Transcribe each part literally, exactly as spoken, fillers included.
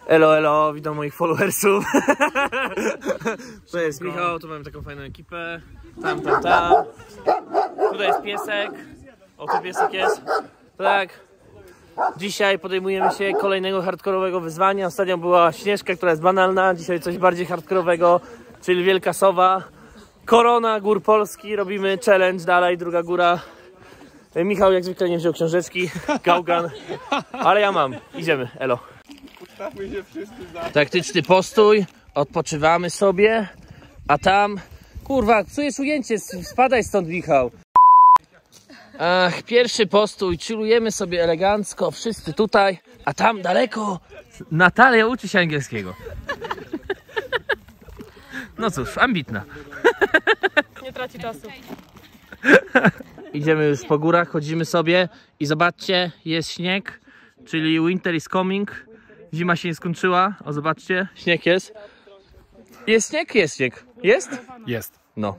Elo, elo, witam moich followersów. To jest Michał, tu mamy taką fajną ekipę. Tam, tam, tam. Tutaj jest piesek. O, tu piesek jest. Tak. Dzisiaj podejmujemy się kolejnego hardkorowego wyzwania. Ostatnio była Śnieżka, która jest banalna. Dzisiaj coś bardziej hardkorowego, czyli Wielka Sowa. Korona Gór Polski. Robimy challenge dalej, druga góra. Michał jak zwykle nie wziął książeczki. Gałgan. Ale ja mam. Idziemy, elo. Taktyczny postój, odpoczywamy sobie, a tam, kurwa, psujesz ujęcie, spadaj stąd, Michał. Ach, pierwszy postój, chillujemy sobie elegancko, wszyscy tutaj, a tam daleko Natalia uczy się angielskiego. No cóż, ambitna. Nie traci czasu. Idziemy już po górach, chodzimy sobie i zobaczcie, jest śnieg, czyli winter is coming. Zima się nie skończyła. O, zobaczcie, śnieg jest. Jest śnieg? Jest śnieg. Jest? Jest. No.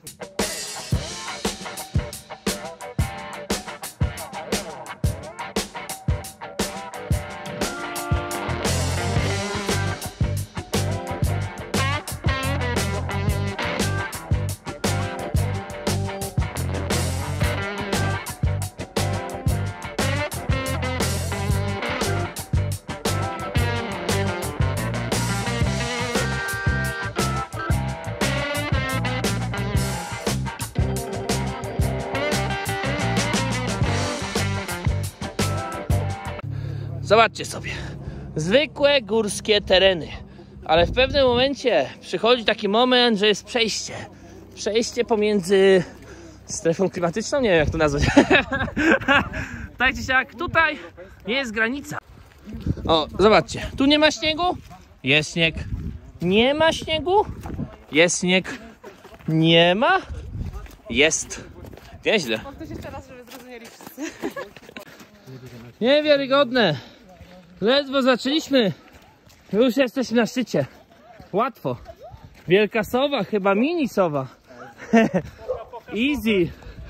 Zobaczcie sobie, zwykłe górskie tereny, ale w pewnym momencie przychodzi taki moment, że jest przejście. Przejście pomiędzy strefą klimatyczną, nie wiem jak to nazwać. Tak czy siak, tutaj jest granica. O, zobaczcie, tu nie ma śniegu, jest śnieg. Nie ma śniegu, jest śnieg. Nie ma, jest. Nieźle. Powtórz jeszcze raz, żeby zrozumieli wszyscy. Niewiarygodne. Ledwo zaczęliśmy. Już jesteśmy na szczycie. Łatwo. Wielka Sowa, chyba mini Sowa. Easy.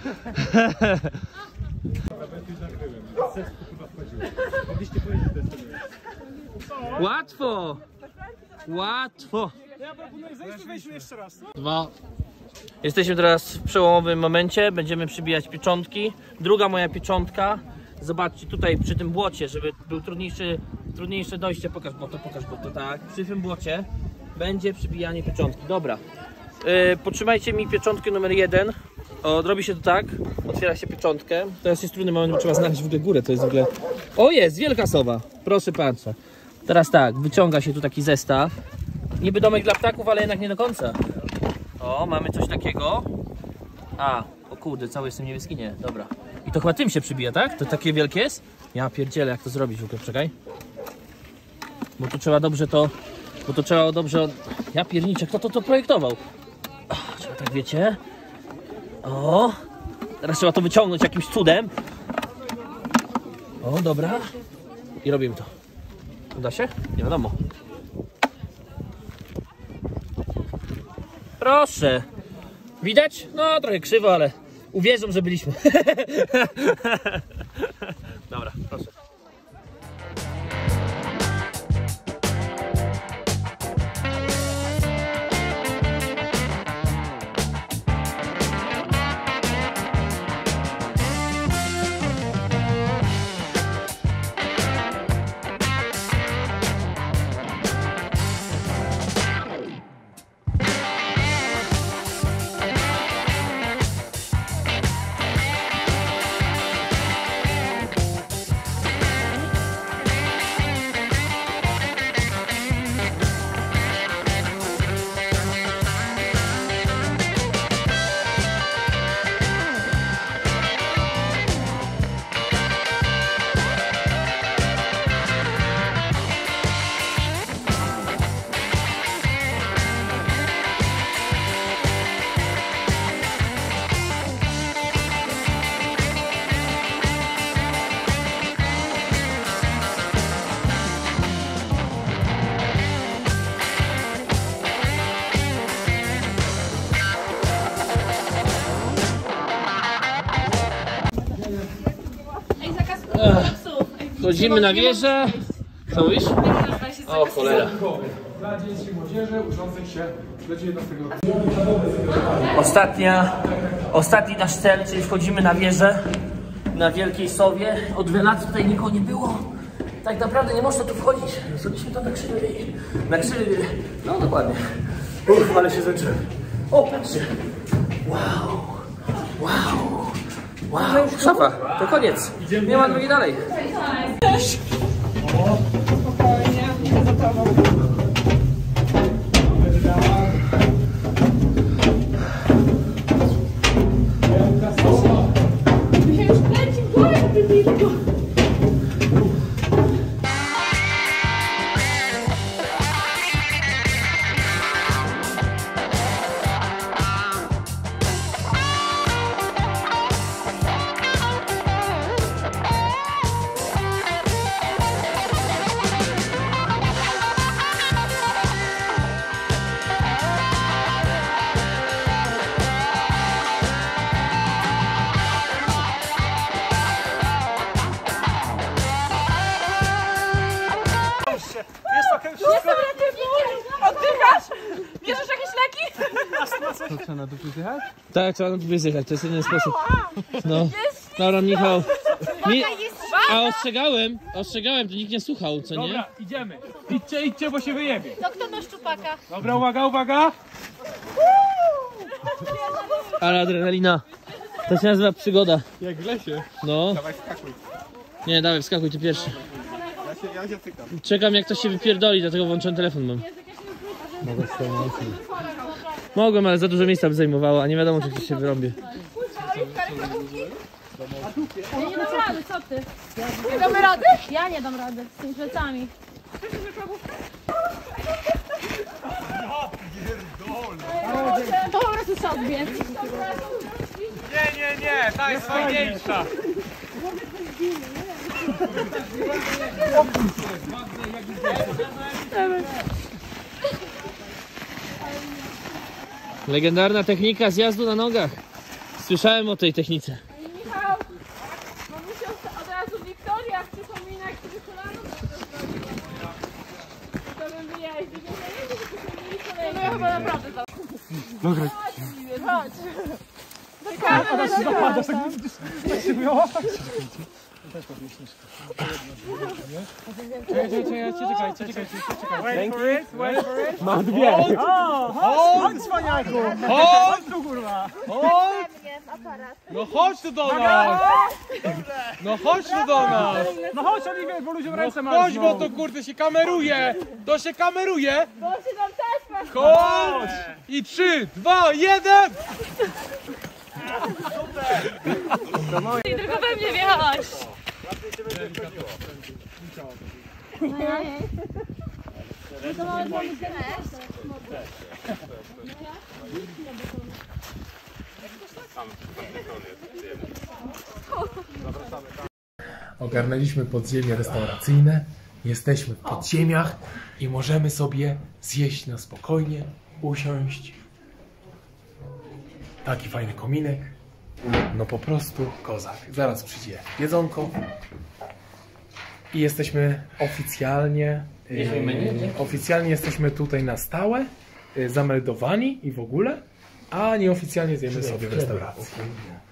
Łatwo. Łatwo. Ja proponuję zejść, weźmy jeszcze raz. Dwa. Jesteśmy teraz w przełomowym momencie. Będziemy przybijać pieczątki. Druga moja pieczątka. Zobaczcie tutaj przy tym błocie, żeby był trudniejszy, trudniejsze dojście. Pokaż błoto, pokaż błoto, tak. Przy tym błocie będzie przybijanie pieczątki. Dobra. Yy, potrzymajcie mi pieczątkę numer jeden. O, robi się to tak. Otwiera się pieczątkę. Teraz jest trudny moment, bo trzeba znaleźć w ogóle górę. To jest w ogóle... O, jest! Wielka Sowa. Proszę patrzę. Teraz tak, wyciąga się tu taki zestaw. Niby domek dla ptaków, ale jednak nie do końca. O, mamy coś takiego. A, o kurde, cały jestem niebieski, nie, dobra. I to chyba tym się przybija, tak? To takie wielkie jest? Ja pierdzielę, jak to zrobić w ogóle, czekaj. Bo to trzeba dobrze to... Bo to trzeba dobrze... Ja pierniczę, kto to, to projektował? Ach, trzeba tak, wiecie. O, teraz trzeba to wyciągnąć jakimś cudem. O, dobra. I robimy to. Uda się? Nie wiadomo. Proszę. Widać? No trochę krzywo, ale uwierzą, że byliśmy. Dobra, proszę. Chodzimy na wieżę. Co mówisz? O cholera. Dla dzieci i młodzieży uczących się do dziewiętnastego roku. Ostatnia, ostatni nasz cel, czyli wchodzimy na wieżę na Wielkiej Sowie. Od wielu lat tutaj nikogo nie było. Tak naprawdę nie można tu wchodzić. Zrobiliśmy to na krzywej. Na krzywej. No dokładnie. Uff, ale się zmęczyłem. O, patrzcie. Wow. Wow. Wow. Szafa. To koniec. Nie ma drogi dalej. Jestem ratownikiem! Oddychasz? Bierzesz jakieś leki? To trzeba na dupy zjechać? Tak, trzeba na to wyjechać, to jest jedyny sposób. No. Dobra, Michał. Mi... A ostrzegałem, ostrzegałem, to nikt nie słuchał, co nie? Dobra, idziemy. Idźcie, idźcie, bo się wyjebie. To kto ma szczupaka? Dobra, uwaga, uwaga. Ale adrenalina. To się nazywa przygoda. Jak w lesie. No. Dawaj, skakuj. Nie, dawaj, wskakuj ty pierwszy. Ja się, ja się cykam. Czekam jak to się wypierdoli, dlatego włączyłem telefon mam. Mogłem, ale za dużo miejsca by zajmowało, a nie wiadomo czy ktoś się wyrąbie. Ja nie dam rady, co ty? Nie damy rady? Ja nie dam rady z tymi plecami. To po prostu sobie. Nie, nie, nie, ta jest fajniejsza. Legendarna technika zjazdu na nogach. Słyszałem o tej technice. Michał, mamusia od razu Wiktoria przypomina, jak sobie kolano to bym wyjeździł. No ja chyba naprawdę to. Dobra. Chodź. A tak się zapadasz, tak się wyjęła. Czekaj, czekaj, czekaj, czekaj, czekaj, czekaj. Wait for it, wait for it. Mam dwie. Chodź, cwaniaku. Chodź tu, kurwa. Chodź. No chodź tu do nas. No chodź tu do nas. No chodź, Oliwier, bo ludziom ręce masz. Chodź, bo to kurde się kameruje. To się kameruje. Bo się tam też Chodź. I trzy, dwa, jeden. I tylko we mnie wjechałaś. Ogarnęliśmy podziemie restauracyjne, jesteśmy w podziemiach i możemy sobie zjeść na spokojnie, usiąść. Taki fajny kominek. No po prostu kozak. Zaraz przyjdzie jedzonko. I jesteśmy oficjalnie, yy, oficjalnie jesteśmy tutaj na stałe, yy, zameldowani i w ogóle, a nieoficjalnie zjemy sobie w restauracji.